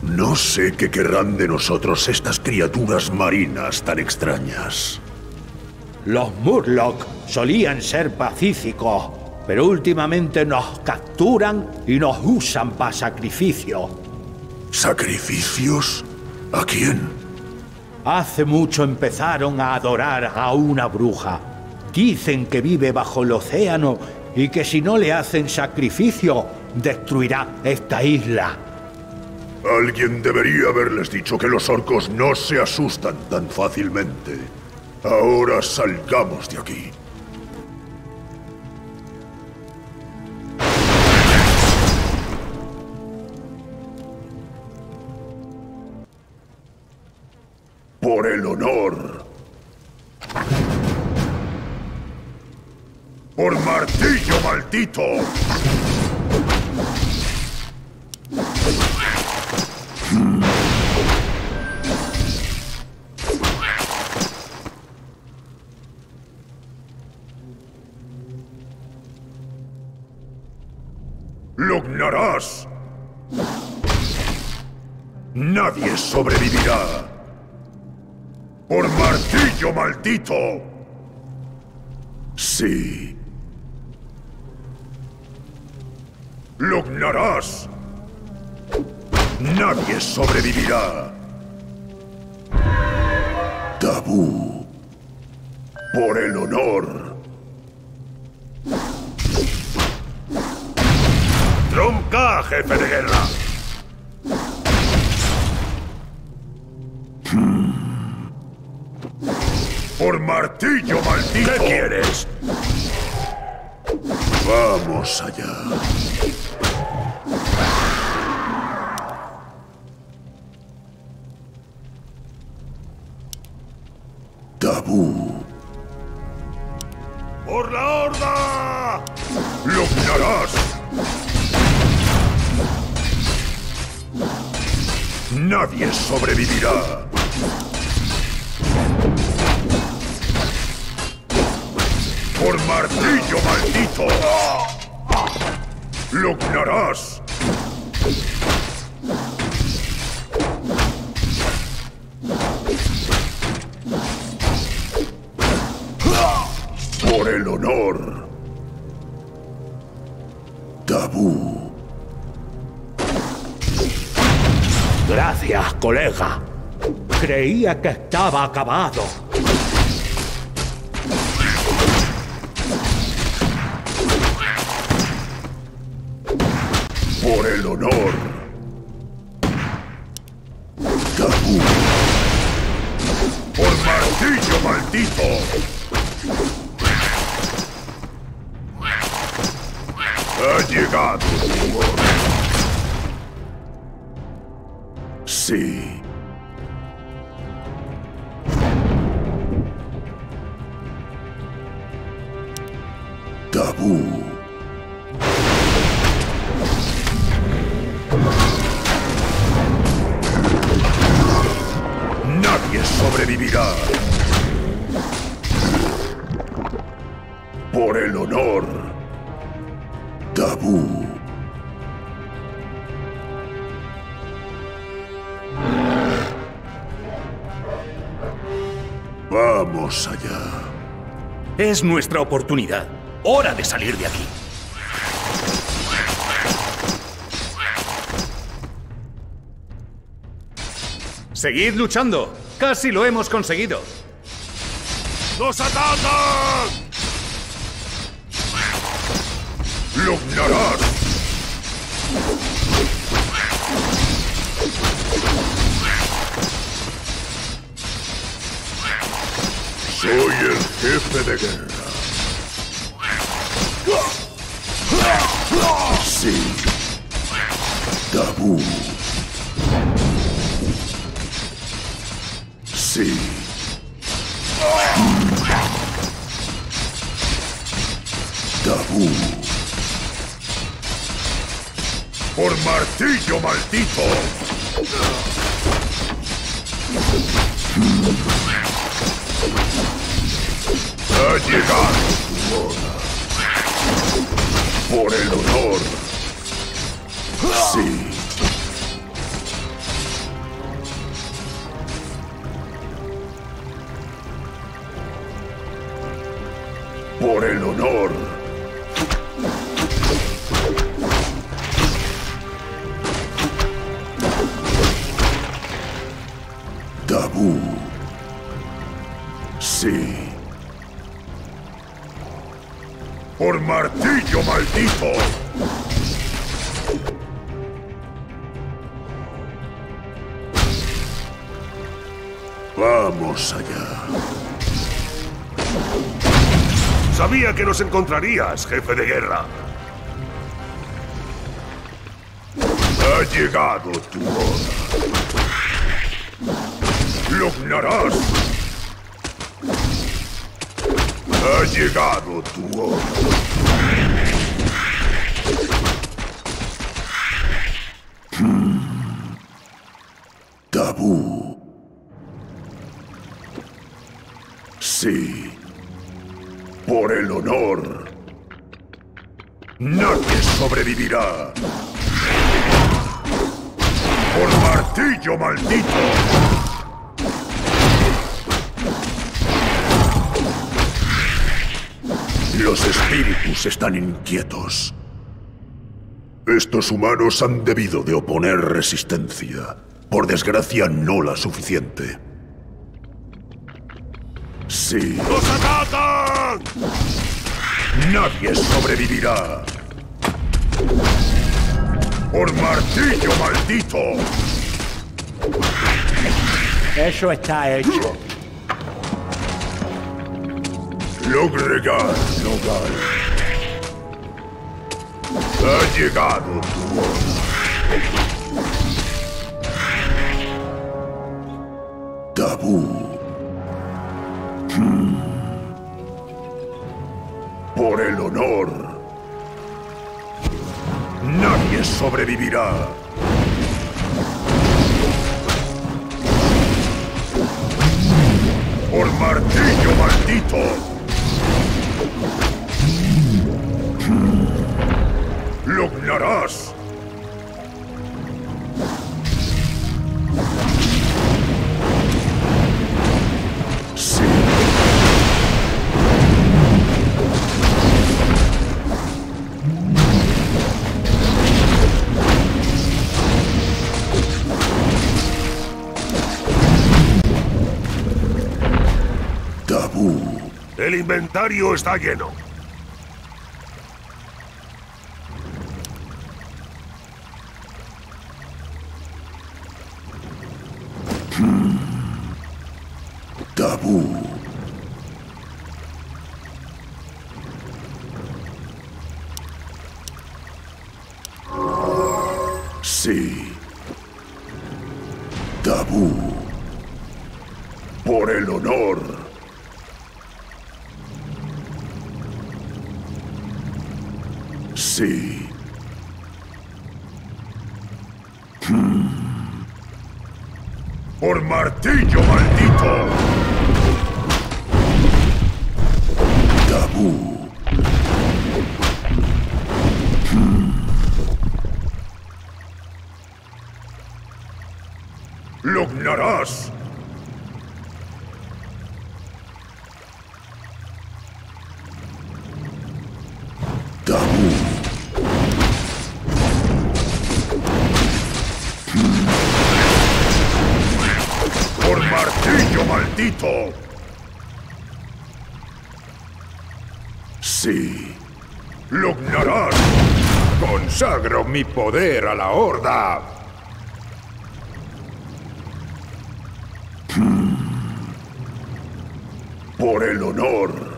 No sé qué querrán de nosotros estas criaturas marinas tan extrañas. Los Murloc solían ser pacíficos, pero últimamente nos capturan y nos usan para sacrificio. ¿Sacrificios? ¿A quién? Hace mucho empezaron a adorar a una bruja. Dicen que vive bajo el océano y que si no le hacen sacrificio, destruirá esta isla. Alguien debería haberles dicho que los orcos no se asustan tan fácilmente. Ahora salgamos de aquí. Por el honor. ¡Por martillo maldito! ¡Lognarás! Nadie sobrevivirá. ¡Por martillo maldito! Sí. ¡Lognarás! Nadie sobrevivirá. Tabú. Por el honor. ¡Tronca, jefe de guerra! ¡Por martillo maldito! ¿Qué quieres? Vamos allá. Tabú. ¡Por la horda! ¡Lognarás! Nadie sobrevivirá. ¡Por martillo maldito! ¡Lognarás! ¡Por el honor! Tabú. Gracias, colega. Creía que estaba acabado. Por el honor. Tabú. Por martillo maldito. Ha llegado tu hora. Sí. Tabú. Nadie sobrevivirá. Por el honor. Tabú. Vamos allá. Es nuestra oportunidad. Hora de salir de aquí. Seguid luchando. Casi lo hemos conseguido. ¡Nos atacan! ¡Lognarás! Soy el jefe de guerra. Sí. Tabú. Sí. Tabú. Por martillo maldito. Ha llegado tu hora. Por el honor. Sí. honor. Tabú. Sí. ¡Por martillo maldito! Vamos allá. Sabía que nos encontrarías, jefe de guerra. Ha llegado tu hora. Lognarás. Ha llegado tu hora. Tabú. Sí. Por el honor. Nadie sobrevivirá. Por martillo maldito. Los espíritus están inquietos. Estos humanos han debido de oponer resistencia. Por desgracia, no la suficiente. Sí. ¡Nos atacan! Nadie sobrevivirá. ¡Por martillo maldito! Eso está hecho. Logregar, Logal. Ha llegado tu hora. Tabú. Por el honor. Nadie sobrevivirá. Por martillo maldito. Lognarás. Sí. Tabú. El inventario está lleno. Tabú. Sí. Tabú. Por el honor. Sí. Por martillo maldito. Tabú. Lognarás. Tabú. Por martillo maldito. Sí. Lognarás. Consagro mi poder a la Horda. Por el honor.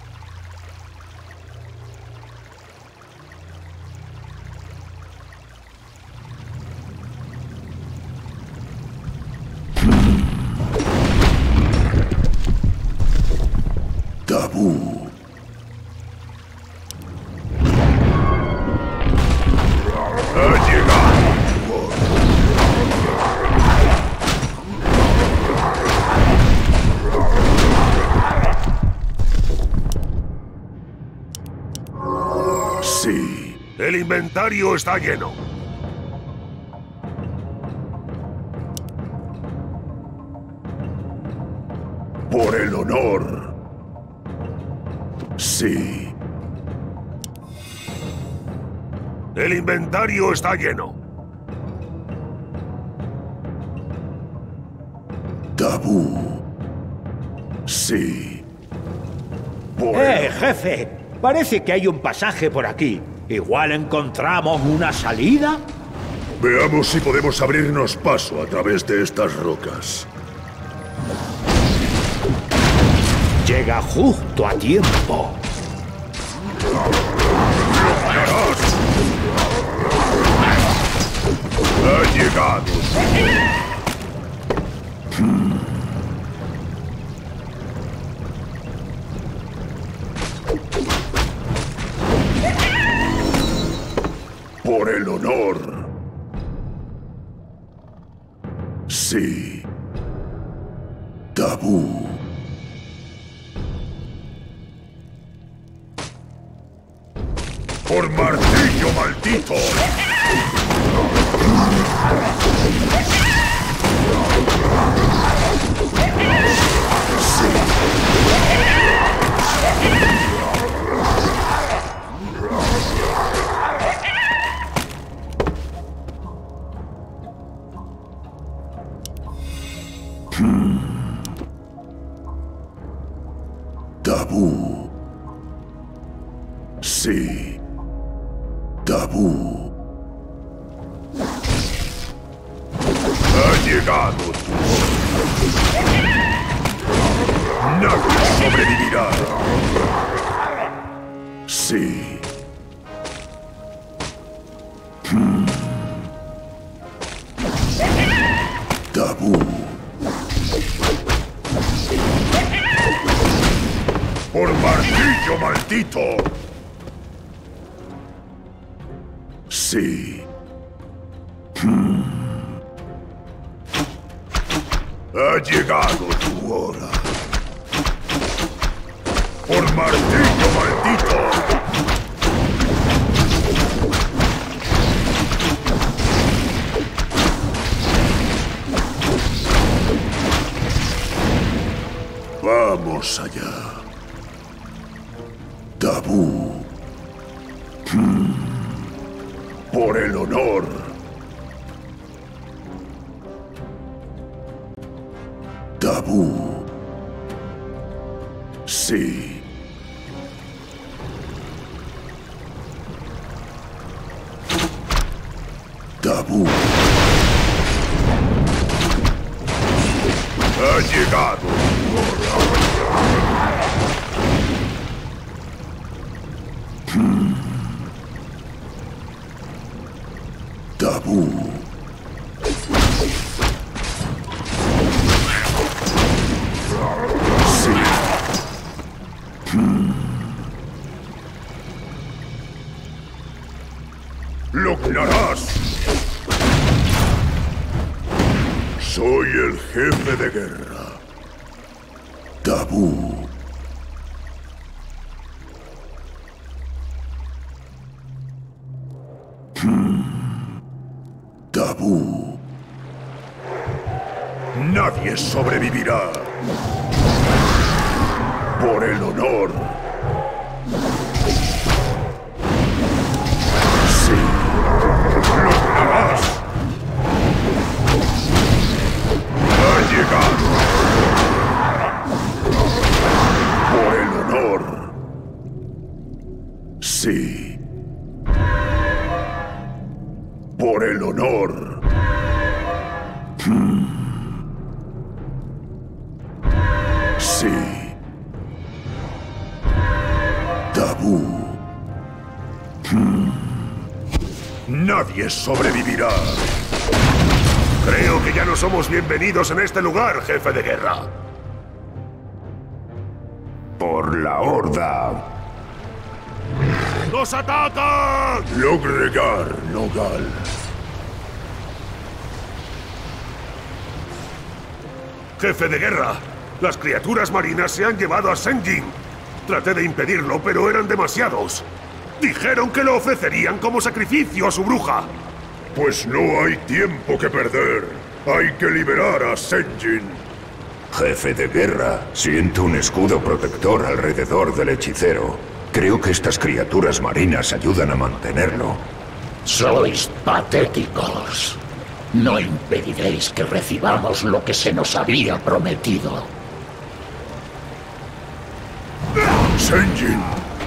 Tabú. Ha llegado tu hora. Sí. El inventario está lleno. Por el honor. Sí. El inventario está lleno. Tabú. Sí. Jefe! Parece que hay un pasaje por aquí. Igual encontramos una salida. Veamos si podemos abrirnos paso a través de estas rocas. Llega justo a tiempo. ¡Ha llegado! Por el honor. Sí. Tabú. ¡Por martillo maldito! Tabú. Sí. Tabú. Ha llegado tu hora. Nadie sobrevivirá. Sí. Tabú. ¡Por martillo maldito! Sí. Ha llegado tu hora. ¡Por martillo maldito! Vamos allá. Tabú. Por el honor. Tabú. Sí. Tabú. Ha llegado. Tabú. Sí. ¡Lograrás! Soy el jefe de guerra. Tabú. Tabú. Nadie sobrevivirá. Por el honor. Sí. Lograrás. Ha llegado. Por el honor. Sí. Por el honor. Sí. Tabú. Nadie sobrevivirá. Creo que ya no somos bienvenidos en este lugar, jefe de guerra. Por la horda. ¡Nos atacan! Logregar, Nogal. Jefe de guerra, las criaturas marinas se han llevado a Senjin. Traté de impedirlo, pero eran demasiados. Dijeron que lo ofrecerían como sacrificio a su bruja. Pues no hay tiempo que perder. Hay que liberar a Senjin. Jefe de guerra, siento un escudo protector alrededor del hechicero. Creo que estas criaturas marinas ayudan a mantenerlo. Sois patéticos. No impediréis que recibamos lo que se nos había prometido. Senjin.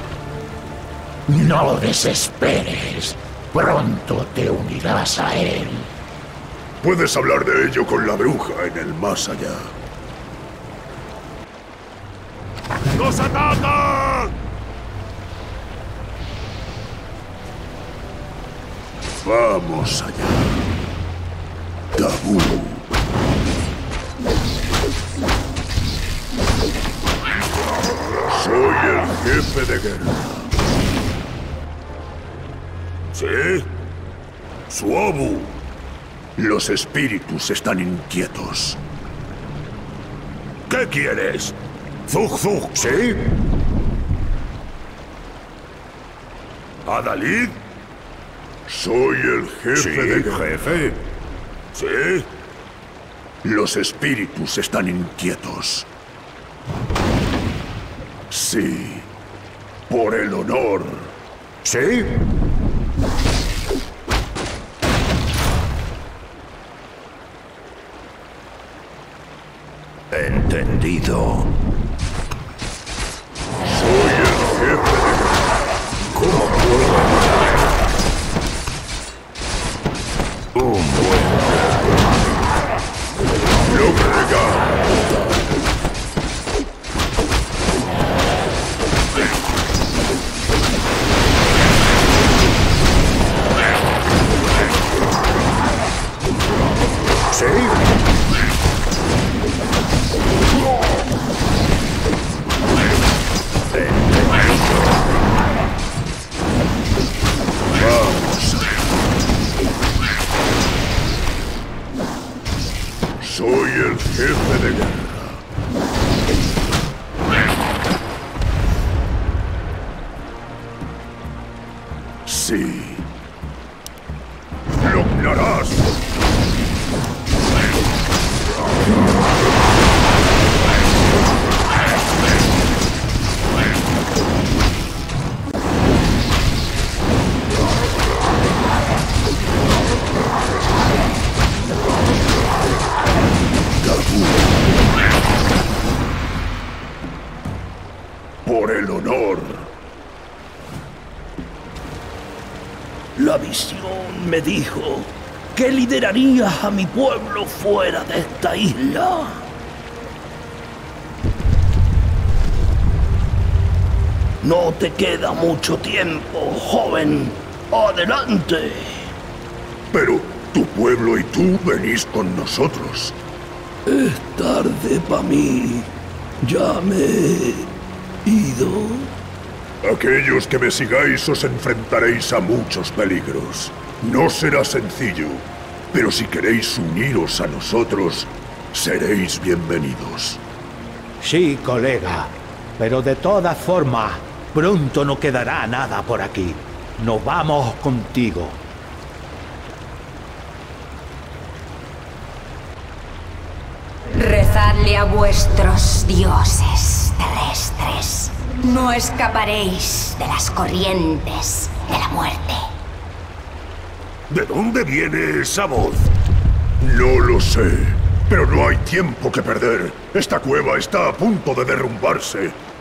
No desesperes. Pronto te unirás a él. Puedes hablar de ello con la bruja en el más allá. ¡Nos atacan! Vamos allá. Tabú. Soy el jefe de guerra. ¿Sí? Suobu. Los espíritus están inquietos. ¿Qué quieres? Zug Zug, ¿sí? ¿Adalid? Soy el jefe de guerra. jefe. ¿Sí? Los espíritus están inquietos. Sí. Por el honor. ¿Sí? Entendido. Soy el jefe de guerra. ¿Cómo puedo ayudar? Un buen Logregado. ¿Sí? Vamos. Soy el jefe de guerra. Sí. Lograrás. Por el honor. La visión me dijo que liderarías a mi pueblo fuera de esta isla. No te queda mucho tiempo, joven. ¡Adelante! Pero tu pueblo y tú venís con nosotros. Es tarde para mí. Ya me he ido. Aquellos que me sigáis os enfrentaréis a muchos peligros. No será sencillo, pero si queréis uniros a nosotros, seréis bienvenidos. Sí, colega, pero de todas formas, pronto no quedará nada por aquí. Nos vamos contigo. Rezadle a vuestros dioses terrestres. No escaparéis de las corrientes de la muerte. ¿De dónde viene esa voz? No lo sé, pero no hay tiempo que perder. Esta cueva está a punto de derrumbarse.